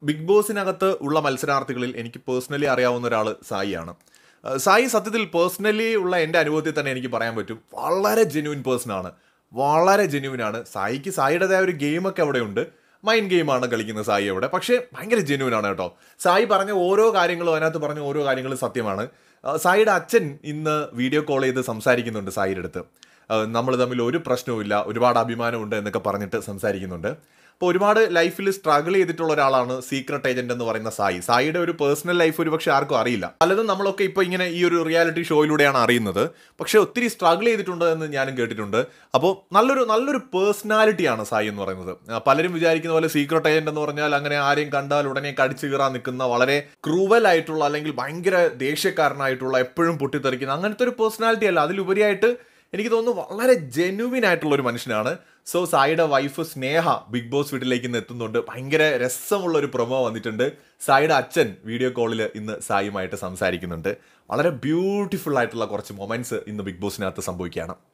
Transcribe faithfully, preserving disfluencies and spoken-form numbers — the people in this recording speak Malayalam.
ബിഗ് ബോസിനകത്ത് ഉള്ള മത്സരാർത്ഥികളിൽ എനിക്ക് പേഴ്സണലി അറിയാവുന്ന ഒരാൾ സായിയാണ്. ഏഹ് സായി സത്യത്തിൽ പേഴ്സണലി ഉള്ള എൻ്റെ അനുഭവത്തിൽ തന്നെ എനിക്ക് പറയാൻ പറ്റും, വളരെ ജെന്യൂൻ പേഴ്സണാണ്. വളരെ ജെന്യൂനാണ്. സായിക്ക് സായിയുടേതായ ഒരു ഗെയിമൊക്കെ അവിടെയുണ്ട്. മൈൻഡ് ഗെയിമാണ് കളിക്കുന്നത് സായി അവിടെ. പക്ഷേ ഭയങ്കര ജെന്യൂനാണ് കേട്ടോ. സായി പറഞ്ഞ ഓരോ കാര്യങ്ങളും, അതിനകത്ത് പറഞ്ഞ ഓരോ കാര്യങ്ങളും സത്യമാണ്. ഏഹ് സായിയുടെ അച്ഛൻ ഇന്ന് വീഡിയോ കോൾ ചെയ്ത് സംസാരിക്കുന്നുണ്ട് സായിയുടെ അടുത്ത്. നമ്മൾ തമ്മിൽ ഒരു പ്രശ്നവുമില്ല, ഒരുപാട് അഭിമാനമുണ്ട് എന്നൊക്കെ പറഞ്ഞിട്ട് സംസാരിക്കുന്നുണ്ട്. അപ്പോൾ ഒരുപാട് ലൈഫിൽ സ്ട്രഗിൾ ചെയ്തിട്ടുള്ള ഒരാളാണ് സീക്രട്ട് ഏജന്റ് എന്ന് പറയുന്ന സായി. സായിയുടെ ഒരു പേഴ്സണൽ ലൈഫ് ഒരു പക്ഷേ ആർക്കും അറിയില്ല. പലതും നമ്മളൊക്കെ ഇപ്പോൾ ഇങ്ങനെ ഈ ഒരു റിയാലിറ്റി ഷോയിലൂടെയാണ് അറിയുന്നത്. പക്ഷേ ഒത്തിരി സ്ട്രഗിൾ ചെയ്തിട്ടുണ്ട് എന്ന് ഞാനും കേട്ടിട്ടുണ്ട്. അപ്പോൾ നല്ലൊരു നല്ലൊരു പേഴ്സണാലിറ്റിയാണ് സായി എന്ന് പറയുന്നത്. ആ, പലരും വിചാരിക്കുന്ന പോലെ സീക്രട്ട് ഏജന്റ് എന്ന് പറഞ്ഞാൽ അങ്ങനെ ആരെയും കണ്ടാൽ ഉടനെ കടിച്ചു കീറാൻ നിൽക്കുന്ന, വളരെ ക്രൂവൽ ആയിട്ടുള്ള അല്ലെങ്കിൽ ഭയങ്കര ദേഷ്യക്കാരനായിട്ടുള്ള, എപ്പോഴും പൊട്ടിത്തെറിക്കുന്ന അങ്ങനത്തെ ഒരു പേഴ്സണാലിറ്റി അല്ല. അതിലുപരിയായിട്ട് എനിക്ക് തോന്നുന്നു വളരെ ജെന്യുവിൻ ആയിട്ടുള്ള ഒരു മനുഷ്യനാണ്. സോ സായിയുടെ വൈഫ് സ്നേഹ ബിഗ് ബോസ് വീട്ടിലേക്ക് ഇന്ന് എത്തുന്നുണ്ട്. ഭയങ്കര രസമുള്ള ഒരു പ്രൊമോ വന്നിട്ടുണ്ട്. സായിയുടെ അച്ഛൻ വീഡിയോ കോളിൽ ഇന്ന് സായിയുമായിട്ട് സംസാരിക്കുന്നുണ്ട്. വളരെ ബ്യൂട്ടിഫുൾ ആയിട്ടുള്ള കുറച്ച് മൊമെന്റ്സ് ഇന്ന് ബിഗ് ബോസിനകത്ത് സംഭവിക്കുകയാണ്.